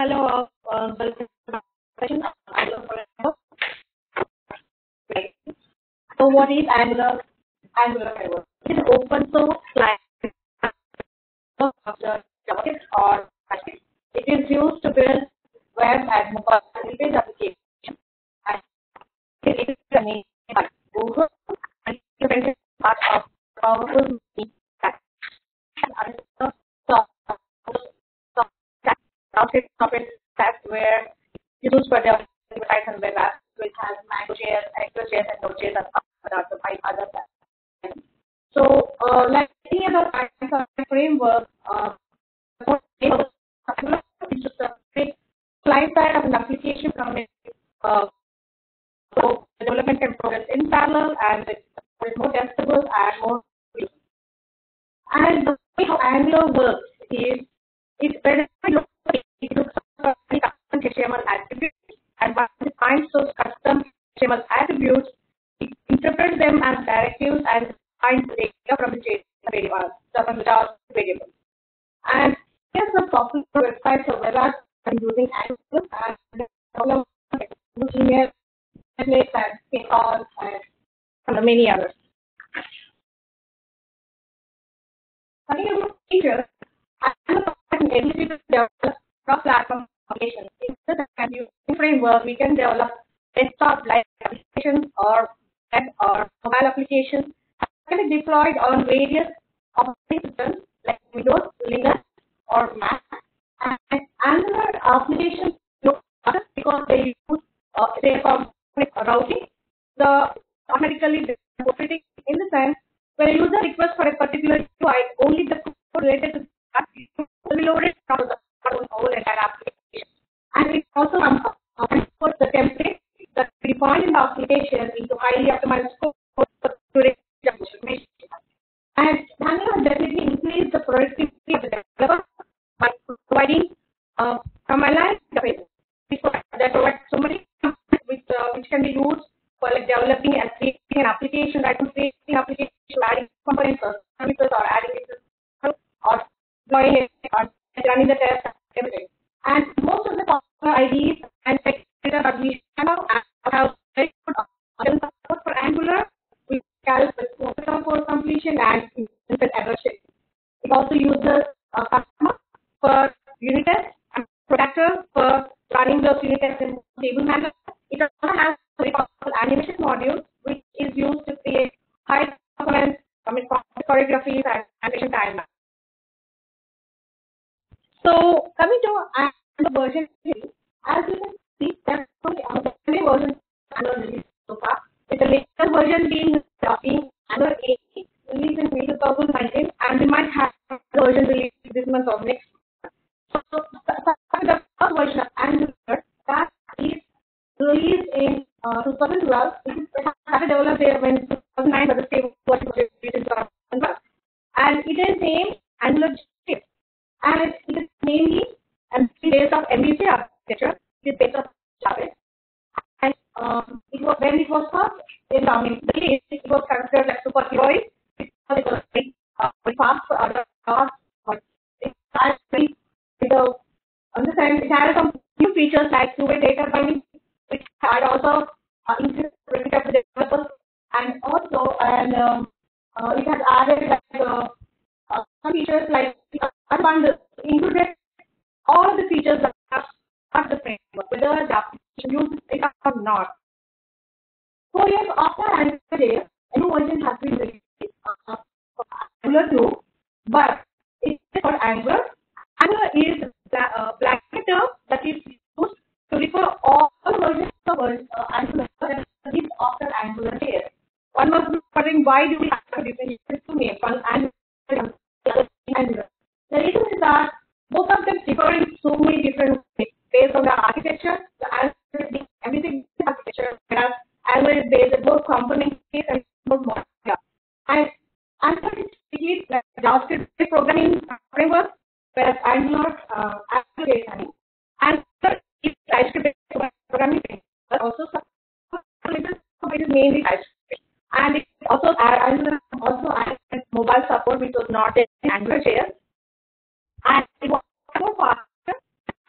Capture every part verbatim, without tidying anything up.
of uh, so what is Angular? Angular framework. It is open source like JavaScript or TypeScript. It is used to build web and mobile interface applications. And it is the main by Google and it is part of powerful stack. Software stack where it is used for developing websites and web apps, which has MangoJS, AngularJS, and Node.js and other five other platforms. So, uh, like any other framework, uh, it's just a client side of an application from it. Uh, so, the development can progress in parallel and it's more testable and more useful. And the way how Angular works is it's better it looks for any custom H T M L attributes, and once it finds those custom H T M L attributes, it interprets them as directives and finds the data from the JSON variable, from the JavaScript variable. And here's the popular websites or web apps I'm using Angular and all of email, templates, and PayPal, and many others. Talking about features, Angular has an ability to develop cross-platform applications. In the framework, we can develop desktop-like applications or web or mobile applications that can be deployed on various operating systems like Windows, Linux, or Mac. And Angular applications look better because they use uh, they are routing. The automatically operating in the sense when a user requests for a particular U I, only the code related to that will be loaded from the whole entire application. And it also puts the template that we define in the application into highly optimized code for storage information. And Angular definitely increase the productivity of the developer by providing uh, command line interfaces that provide so many which, uh, which can be used for like developing and creating an application, right? Creating an application, adding components or services or adding it or deploying it or running the test, everything. And most of the popular I D Es and data that we have have very good support for Angular. We calculate for completion and instant error checking. It also uses a customer for unit tests and protector for running those unit tests in stable manner. It also has a very powerful animation module which is used to create high performance choreographies and animation timelines. So coming to Angular version three, as you can see, there are many versions of Angular released so far. With the latest version being being Angular eight, released in May two thousand nineteen, and we might have the version released this month or next month. So the first version of Angular that is released in uh, two thousand twelve. It started developed there when two thousand nine, but the same version was released in two thousand twelve, and it is named Angular Shift. And it is mainly based on M V C architecture. It is based on Java. And um, it was when it was first in I mean, the case, it was considered like super heroic because it was very, uh, very fast for other tasks. But it had very, the understand it had some new features like two-way data binding, which had also uh, increased productivity of the developers, and also and um, uh, it has added like uh, uh, some features like unbundled, included all the features that are part of the framework, whether the application uses it or not. Four years after Angular, a new version has been released uh, for Angular two, but it is called Angular. Angular is a uh, blanket term that is used to refer all versions of uh, Angular that are released after Angular J S. One must be wondering why do we have to differentiate two names, one Angular and Angular. The reason is that both of them differ in so many different ways based on the architecture. The Angular is everything architecture, whereas Angular is based on both component space and both modular. And Angular is like JavaScript programming framework, whereas Angular, uh, Angular is Angular is TypeScript programming framework, but also some it is mainly TypeScript. And it also Angular also added mobile support, which was not in Angular J S. And it was more faster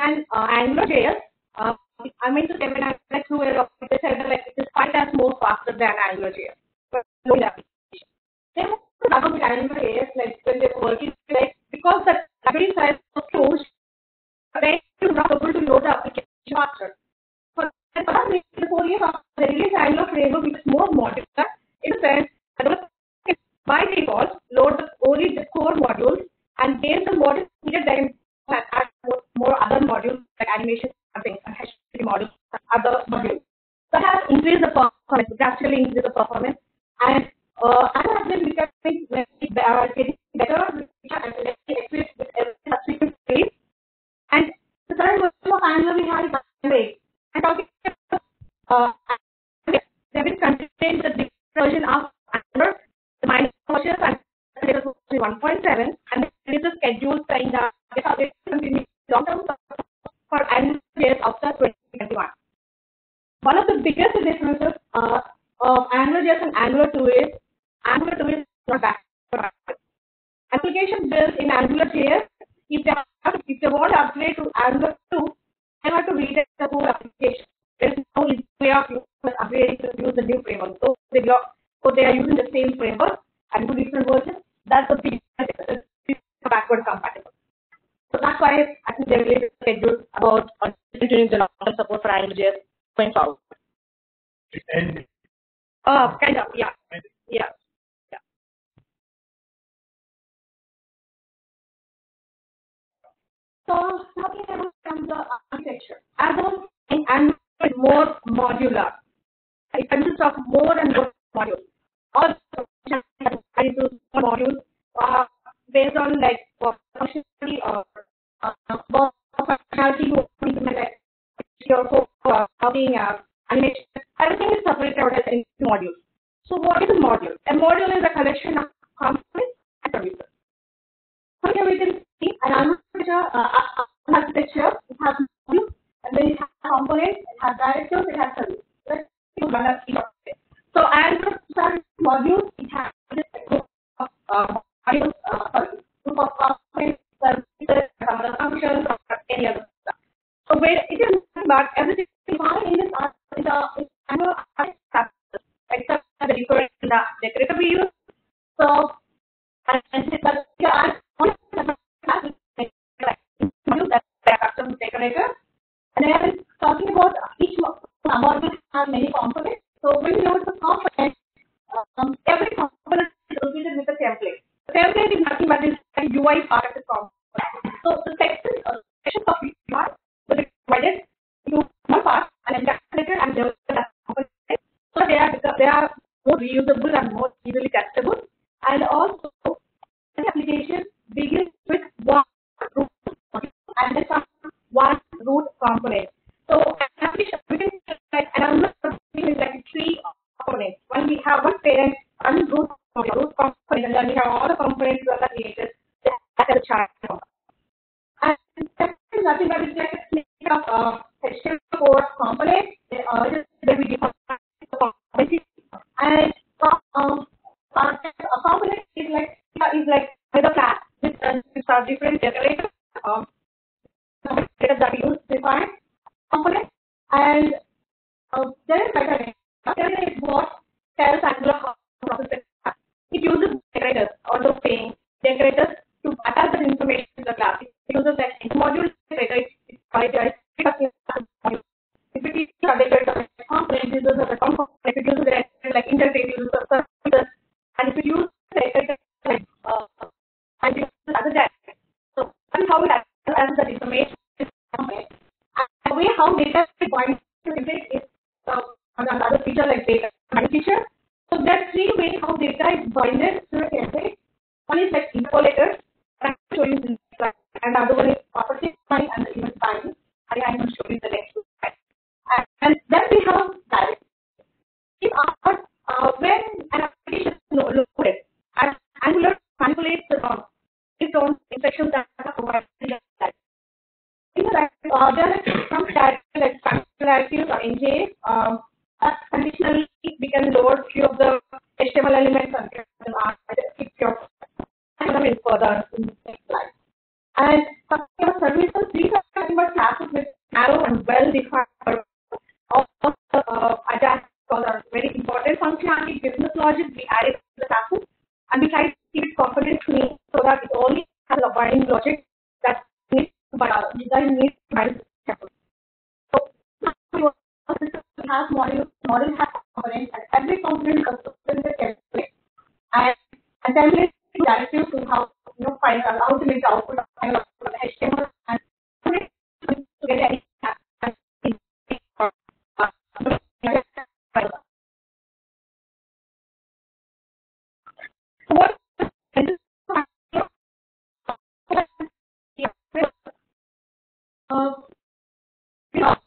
and uh, AngularJS, uh, I mean to say when I went through it, they said that like it is five times more faster than AngularJS. But no application. They were talking with AngularJS like when they were working like because the library size was huge, they were not able to load the application faster. For the four years after the release, Angular framework is more modular in the sense that by default load only the core modules and based on what is needed, then add more, more other modules like animation, something, and H T M L modules, other modules. That has increased the performance, drastically increased the performance, and uh, as I have been becoming uh, getting better with every subsequent release, and the current version of Angular we have is great. And talking about uh, they've been contained the different version of Angular, the minor version and one point seven, and there is a schedule saying that they have continued long-term for Angular after twenty twenty-one. One of the biggest differences uh, of AngularJS and Angular two is Angular two is not backward. Application built in AngularJS, if they have to, if they want to upgrade to Angular two, they have to read the whole application. There is no easy way of upgrading to use the new framework. So they are, so they are using the same framework and two different versions. That's the big difference. It's backward compatible. So that's why I think they're really scheduled about continuing the long-term support for AngularJS going forward. It's ending. Oh, kind of, yeah. Yeah. Yeah. So talking about the architecture. As I was saying, Angular is more modular. It consists of more and more modules. All into modules uh, based on like functionality or uh, functionality you implement like your uh, housing, uh, animation. Everything is separated out into modules. So what is a module? A module is a collection of components and services. So here we can see an architecture, uh, architecture. It has modules, and then it has components, it has directors, it has services. So as a module, it has a group of uh, modules, uh, sorry, group of components, services, other functions, or any other stuff. So where it is about everything defined in this art is a Angular architecture, except the decorator, the decorator we use. So and this are modules that are custom decorator. And I am talking about each module has many components. So when you load the component, um, every component is associated with a template. The template is nothing but is a U I part of the component. So the section, uh, section of U I will be divided into one part and then decorated and developed as component. So they are they are more reusable and more easily testable. And also the application begins with one root and then some one root component. So application we can like another is like three components. When we have one parent, one root root component, and then we have all the components that are created as a child. And second is nothing but it's like a split of uh, H T M L four components. Uh, that we define the component and um, a component is like is like with a class with uh, different decorators. Um, that we use define component and uh, there is metadata. Metadata is what tells Angular how to process it. It uses decorators or the same decorators to attach the information to the class. It uses like module decorator. It's prioritized. If it is a decorator component, it uses a component. If it uses a like interface, it uses a services. And if it uses decorator like uh, and it uses other data. So that is how it accesses the information. And the way how data is pointed to it is uh, another feature like data feature. So there are three ways how data is binded to a template. One is like interpolators, and I'm showing you this slide, and the other one is property defined and the event defined. And I'm going to show you the next slide. And, and then we have direct. If our, uh, when an application is loaded, and Angular manipulates the uh, its own instructions that are provided. In the uh, there are some directives like directives or N J S. Um, conditionally, we can load few of the H T M L elements and keep your and further in the next slide. And some services, these are nothing but classes defining logic that needs to but that needs to be careful. So we have module model has components and every component consists of carefully and assembly to directive to how you know find out how to make the output of final output of the H T M L and to get any so what uh, you know,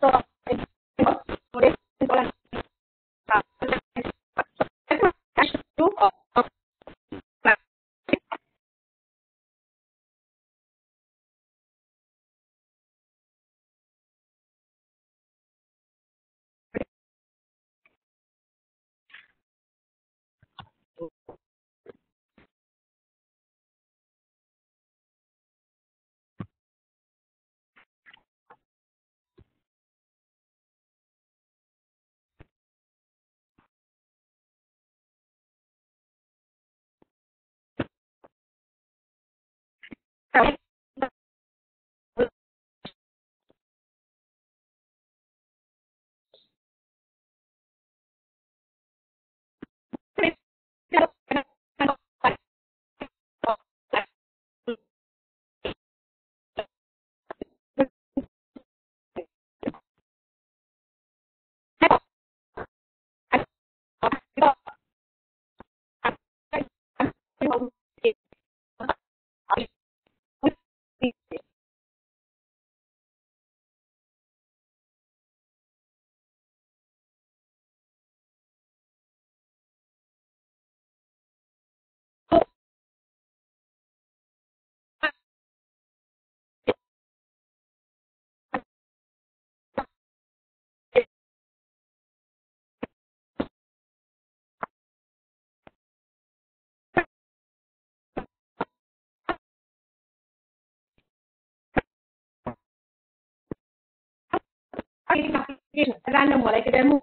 application random like a demo.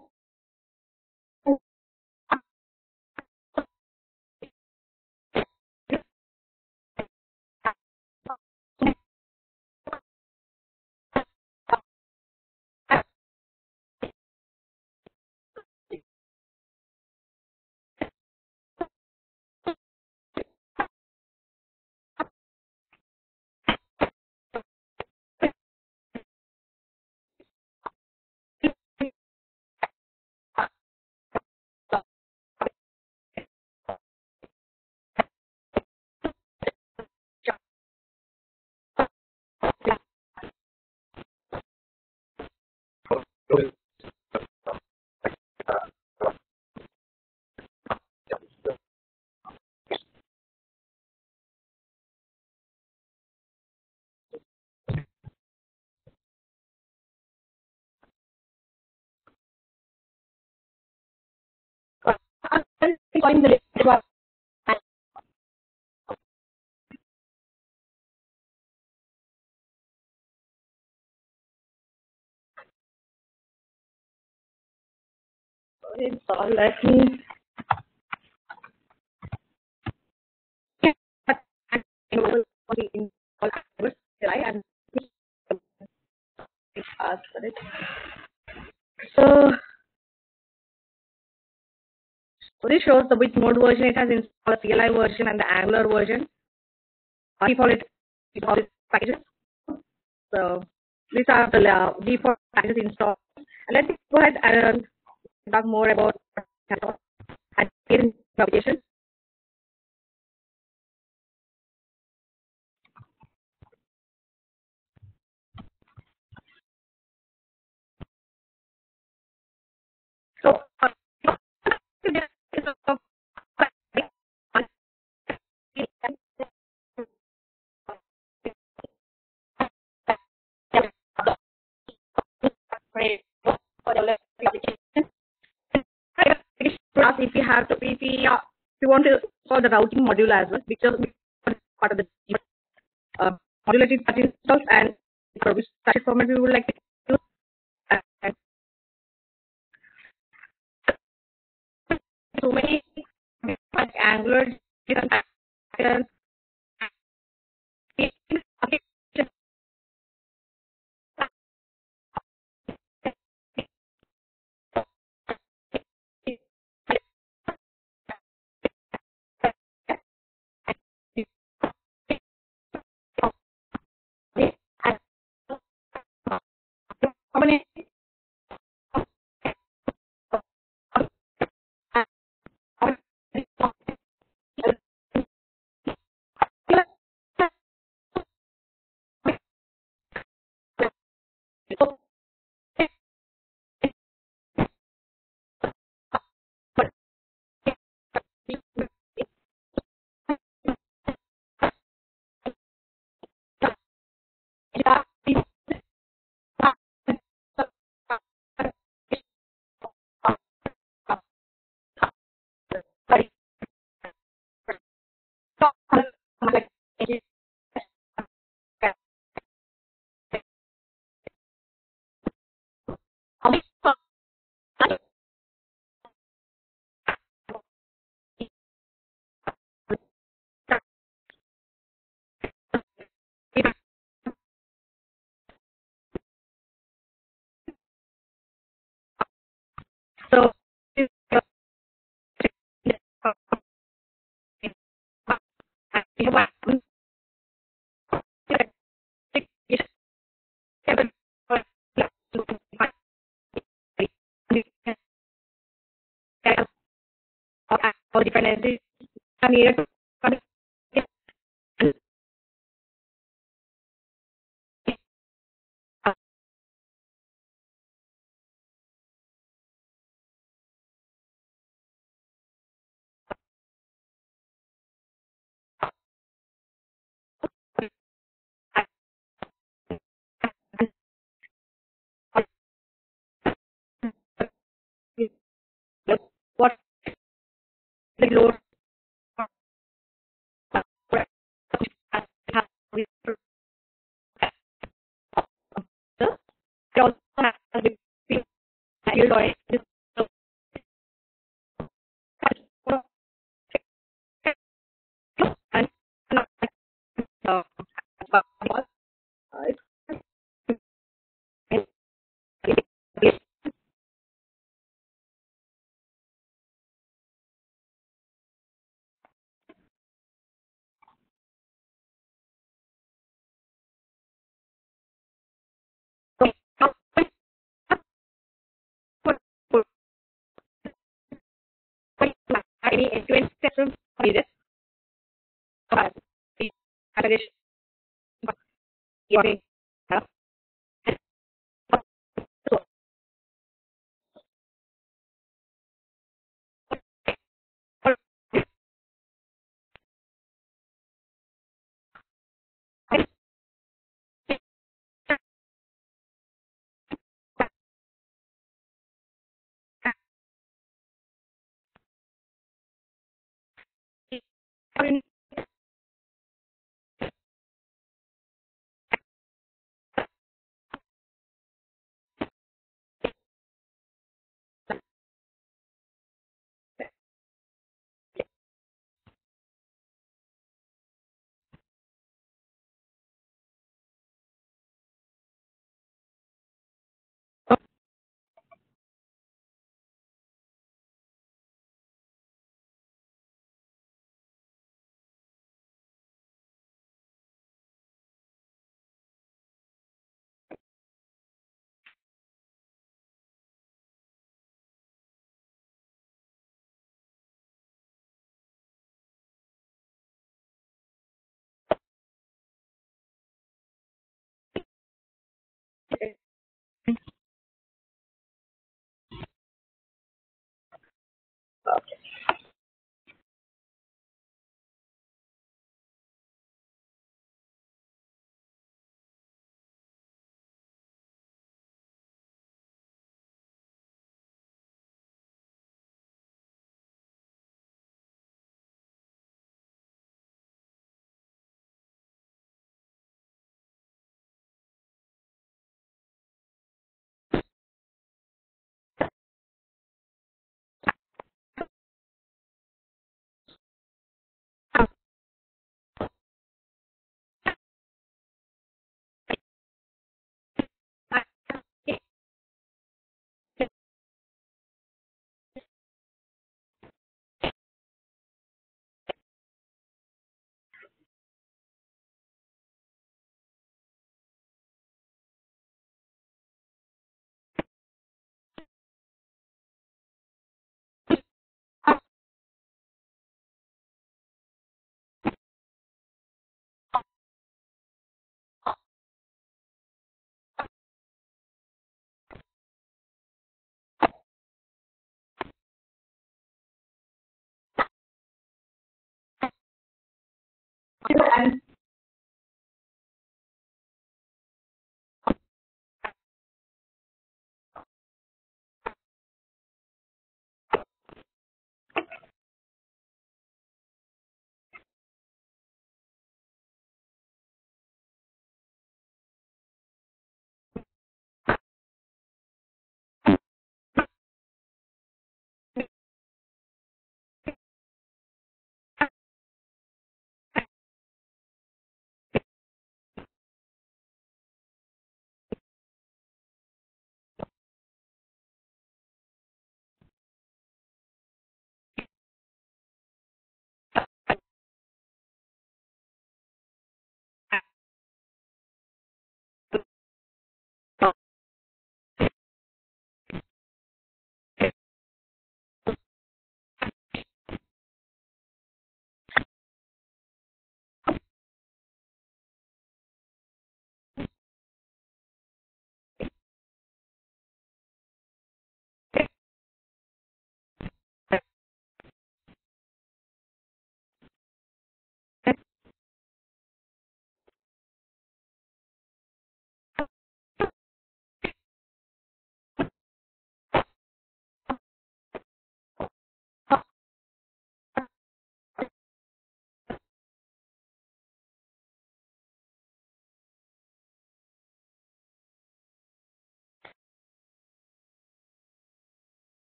Going the so let me and ask for it. So, so this shows the which mode version it has installed, C L I version and the Angular version. By default, it default packages. So these are the uh, default packages installed. And let's go ahead and talk more about application. So, uh, if you have to, if you, uh, if you want to solve the routing module as well, because part of the uh, module that installs and for which format we would like to use. And so many like Angular So how different energies are needed to what the load also has been field or and uh, any end-to-end steps from this. And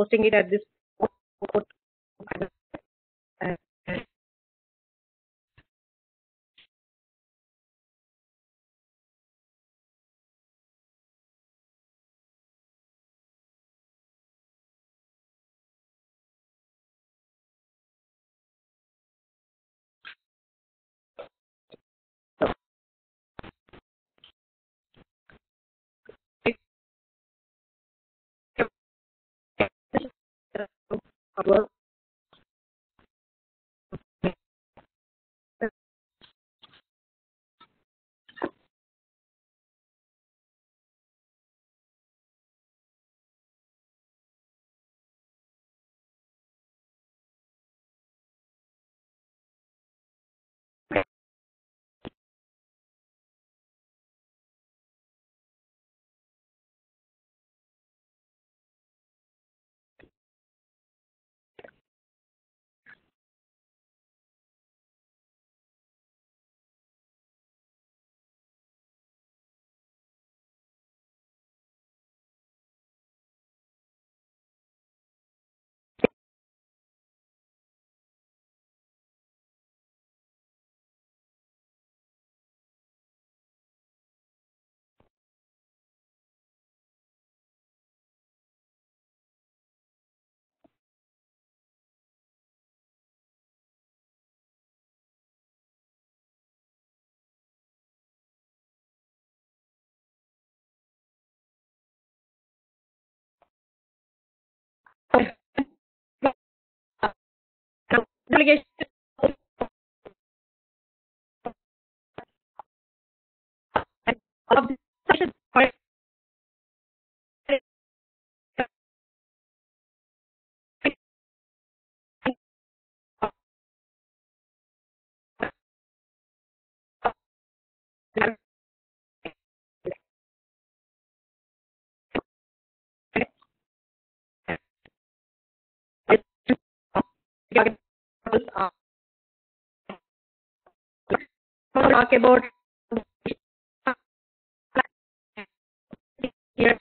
posting it at this port. Uh, well, delegation. Of the session. Talk about here.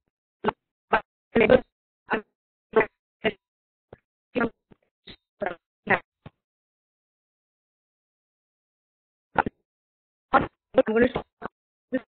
I'm going to stop this.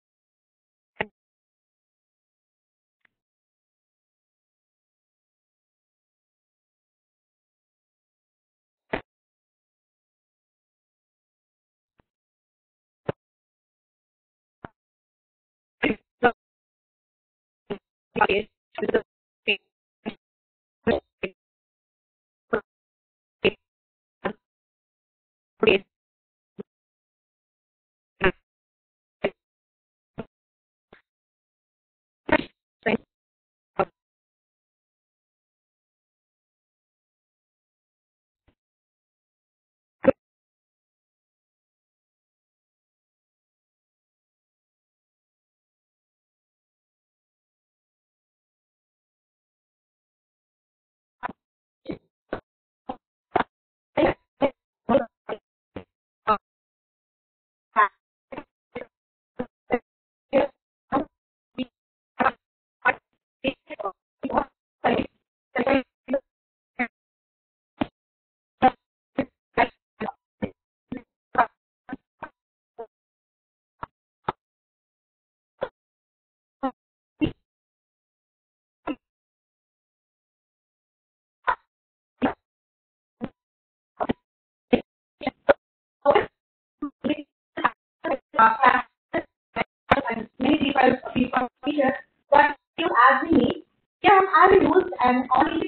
And many people people features that you as we need can have used and only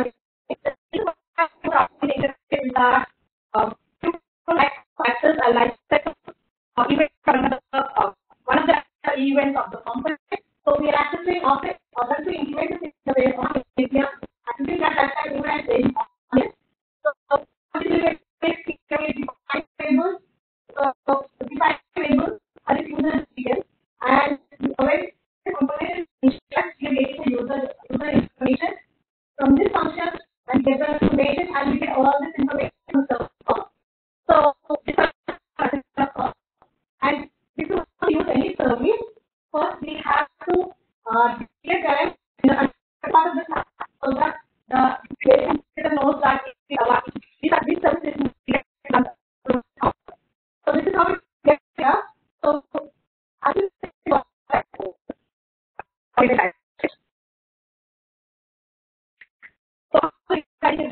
um, like factors are like uh, even from the uh, one of the events of the component. So we are accessing objects order to integrate this in the way of India. Accessing that that time event is important. So this is a variables. So define variables are the user details and when the component instructs you getting the user user information from this function and get the information and we get all this information from the server. So this is and if you want to use any service, first we have to uh, declare current in the part of the so that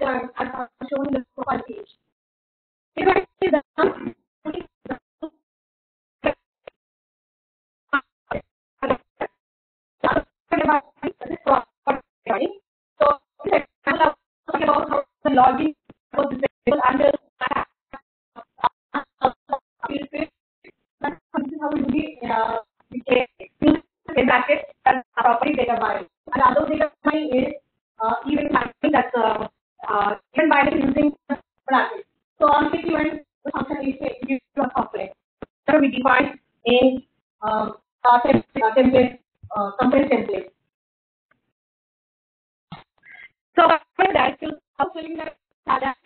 uh, as I'm showing the profile page. If I see the so this example of talking about how the login was disabled under that's how we do the uh, use the bracket as property data binary. And the other data binary is uh, even binary that's uh, uh, even binary using bracket. So on this event, the function is executed on software. So we define in uh, uh, template, template uh, component template. So after that, you how filling that that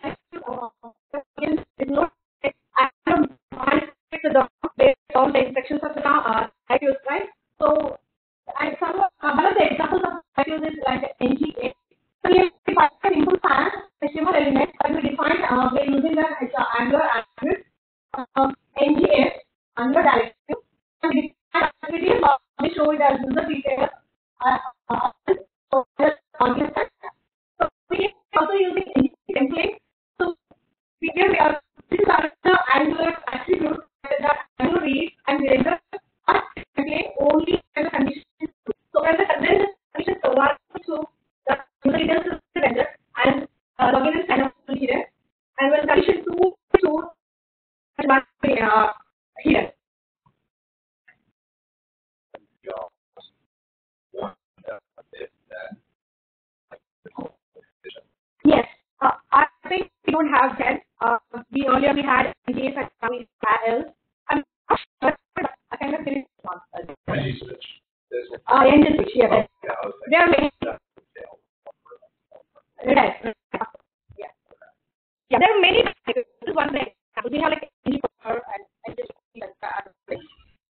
is not I don't the based on the instructions of the uh, values, right? So and some uh, one of the examples of values is like N G A. So you define input path, decimal element, and we define uh, we're using the uh, Angular attribute uh, N G A Angular directive. And we define activity uh, we show it as user detail. Uh, uh, so audience. So we are also using template. So here we are. These are the Angular attributes that Angular reads and render are template only when the condition is true. So when the condition is provided to the user details is rendered and uh, login is kind of here, and when condition two is true, it must be uh, here. Yes, uh, I think we don't have that. Uh, we earlier we had N G S and now we have else. I'm not sure, but I kind of finished one. N G switch. Uh, N G switch, yeah. Oh, There are many. Right. Yeah. Yeah, there are many. This is one thing. We have like N G power and N G switch like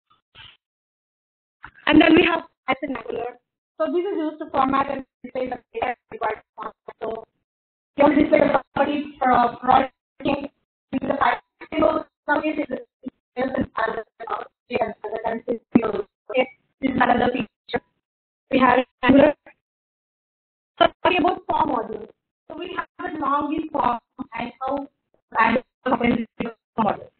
and then we have S in Angular. So this is used to format and display the data required format. So you want to display the property for a product into the file. Some cases it's as okay. This is another feature. We have Angular. So talking about form modules. So we have the login form and how Angular operates the form module.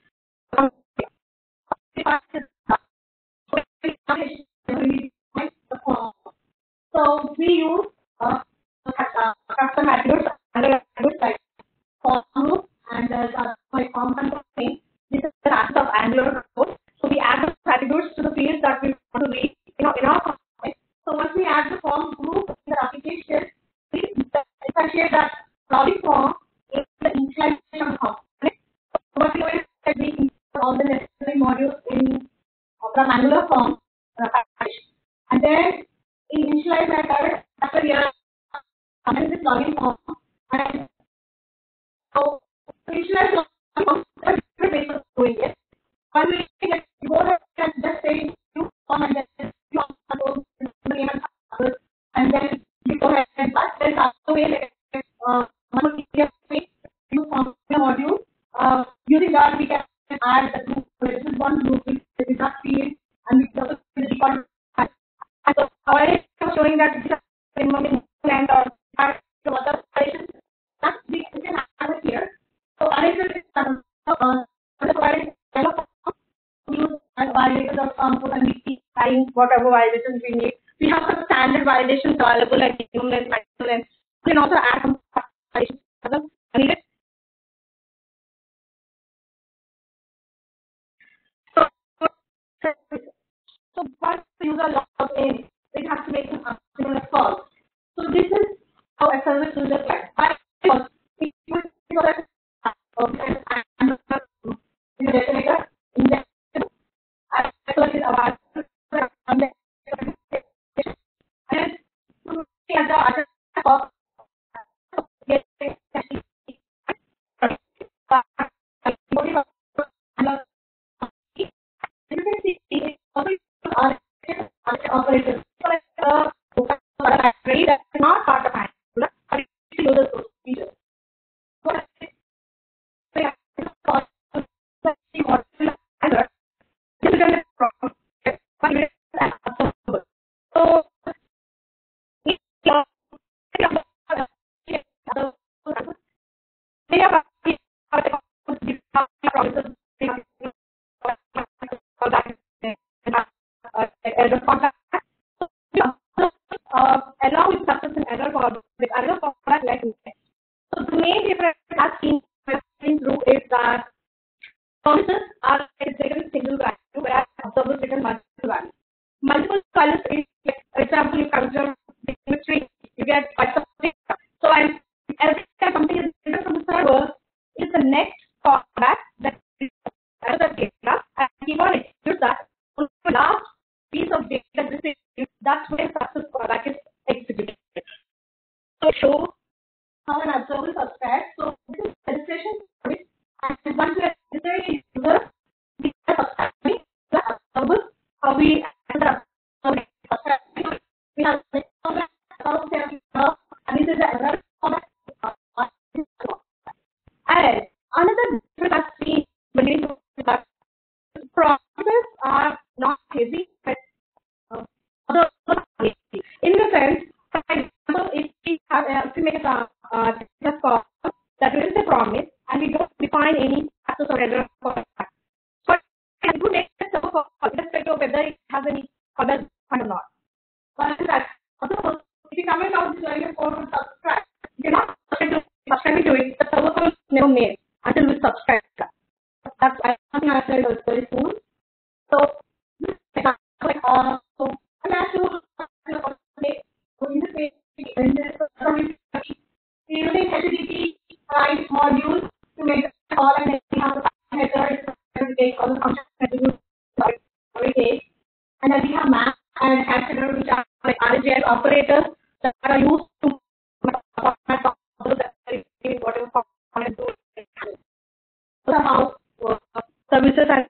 So we use uh, custom attributes under attributes like form group and uh, my form control thing. This is the aspect of Angular code. So we add the attributes to the fields that we want to read, you know, in our form. So once we add the form group in the application, we differentiate that login form in the initialization form. So what we do is that we import all the necessary modules in from Angular form uh, and then in initialize method after we are coming this login form and so initialize login form there are different ways of doing it. One way is that you go ahead and just say new form and then you also name and password and then you go ahead and but there is also way like uh one new form module uh using that we can add the group. This is one group which is not field and we also the default. And so I am showing that this is removing and or some other operations that we can have it here. So arrays is um uh provided use and validators dot com and we keep trying whatever validations we need. We have some standard validations available like minimum and maximum and we can also add some validations other needed. So so once the user logs in, it has to make an asynchronous call. So this is how a service user can. By default, if you want to and in the detonator, inject as well as our and then and to see as the other of get you can see operators. So, uh, really that's not part of Angular, but it uses those features. So, so also show how an observer subscribes. So this is registration service, and once we are registering a user, we are subscribing the observers. How we enter subscribing. We have the account and this is the error format. And another difference I've seen between the processes are not heavy, but uh, other in the sense, for example, if we have uh, if we make a uh, just call that is a promise and we don't define any access or error for that. So it would make a server call irrespective of whether it has any other or not. But that also, if you comment out this line of code to subscribe, you're not subscribing to it, the server call is never made until we subscribe. That's something I said was very soon. So, uh, so I'm actually in this way, in this using H T T P client module to make a call, and then we have the header to take all the functions that we use every day. And then we have map and hash header, which are like R J S operators that are used to format whatever format do. So how uh, services are.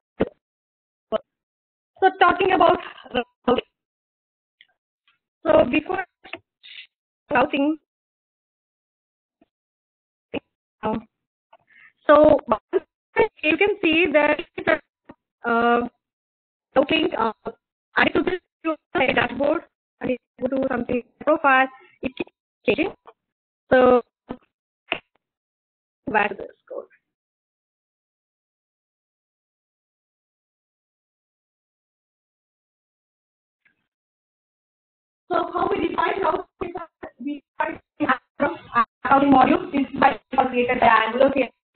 So talking about routing. So before routing, um, so you can see that uh, routing uh, I to this dashboard and it go to something profile, it keeps changing. So back to this code. So how we define routing? We define routing module is by created by Angular.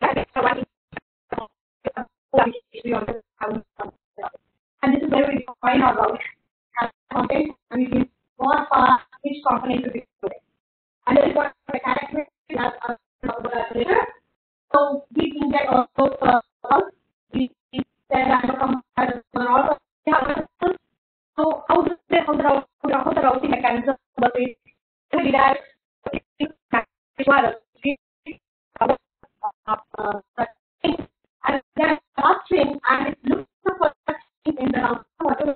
And this is where we define our route as content, and we give what part each component to be doing. And this is what the characteristics as a later. So we can get also uh, we said that also so how does the how the how the routing mechanism works? We have and then last string and it looks for in the router.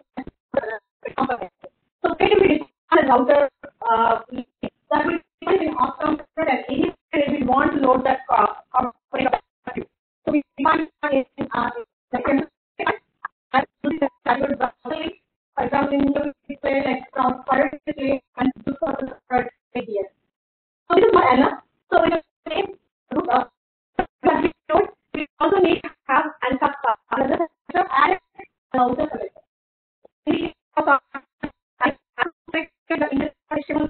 So when we define a router, uh, that will be an awesome and any we want to load that component. So we define it in our second and this is standard routing. For example, in the say like from current and do for the third radius. So this is my Anna. So in the same root of that we don't we also need to have and have another setup and another selector. We also have the initial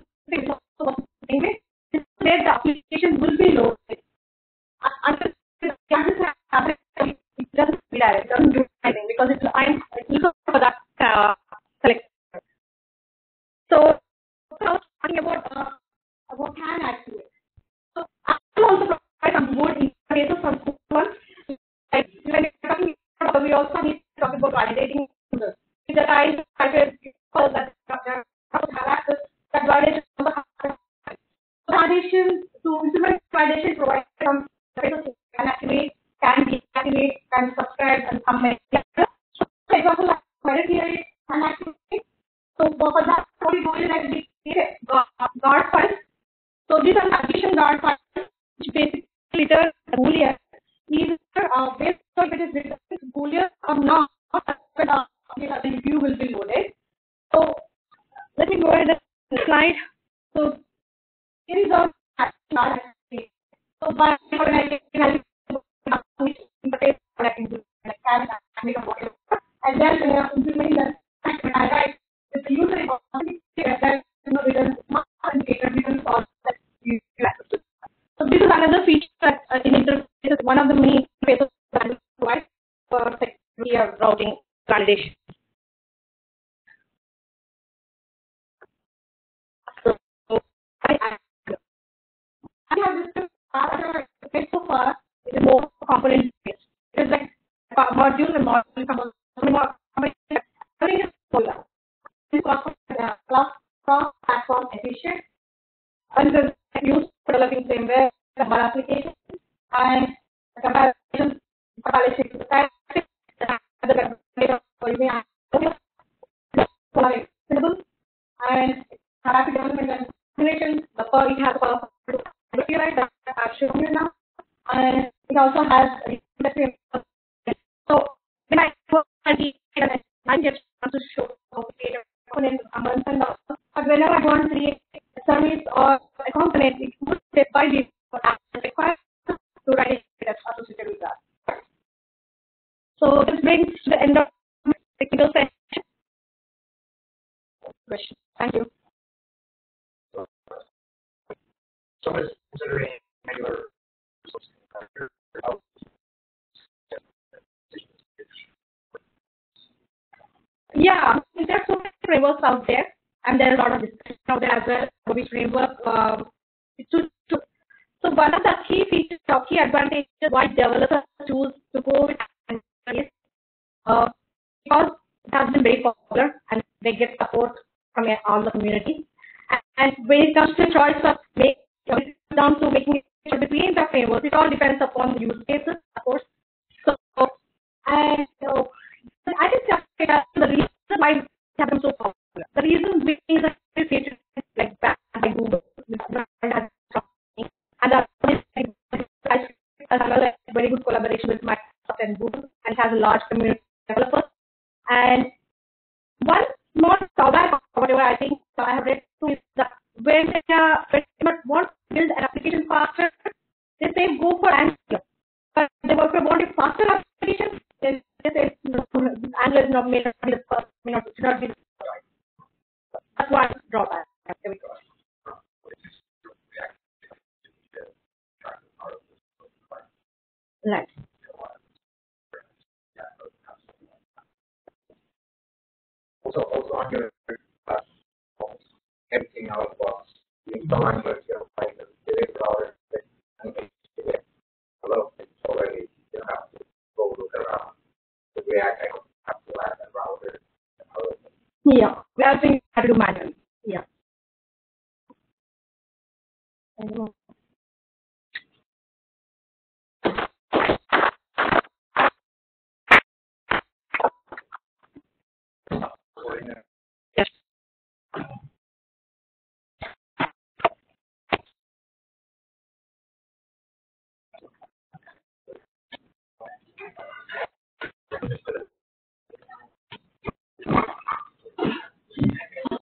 this where the application will be loaded. Until the chances have it, it doesn't redirect, it doesn't do anything because it's I'm looking for that uh, selector. So, so talking about uh, about can activate. So I will also provide some more interfaces from this one. Like when we're talking about, we also need to talk about validating users. If the guys have people that have access, that validation also has validation to implement validation provides some interfaces can activate, can deactivate, can subscribe, and some messages. So for example, validate can activate. So for that, what we do is that we create guard files. So these are addition guard files, which basically return Boolean. Either uh, based on if it is written Boolean or not, the view will be loaded. So let me go ahead and the slide. So here is our guard. So by organizing interface connecting to the can and whatever, and then we are implementing the right with the user that you know return indicator return for that you access. So this is another feature that uh, in interfaces one of the main interfaces that we provide for security or routing validation. So, so I, I, I have this uh, so far it is more component based. It is like module and module component. Everything is solar. This is cross platform efficient. and the use for developing framework, the whole application, and the comparison, comparison to the fact that the data for using available and rapid development and integration. The per it has a right that I've shown you now, and it also has a so when I work at the I just want to show how to create a component a month and all. But whenever I want to create a service or a component, it would step by default requires to write it that's associated with that. So this brings to the end of the technical session. Question. Thank you. So is considering Angular yeah, there are so many frameworks out there, and there are a lot of discussion out there as well. Which framework? Um, to, to, so one of the key features or key advantages why developers choose to go with Angular is uh, because it has been very popular and they get support from all the community. And, and when it comes to choice of make, it comes down to making it between the frameworks, it all depends upon the use cases, of course. So, and so I think just the reason why it has become so popular. The reason being that this feature is like back by Google, and that has a very good collaboration with Microsoft and Google, and has a large community of developers. And one small drawback, whatever I think I have read too, is that when they are when they want to build an application faster, they say go for Angular. But they also want a faster application. They say Angular is not made to be the first, may not, should not be the choice. That's one drawback. Right. Also, also on your uh, everything out of the box. You don't want to you know, like the data dollars and hello, it's already you don't have to go look around. The React I don't have to add that router and other things. Yeah, we have to do manually. Yeah.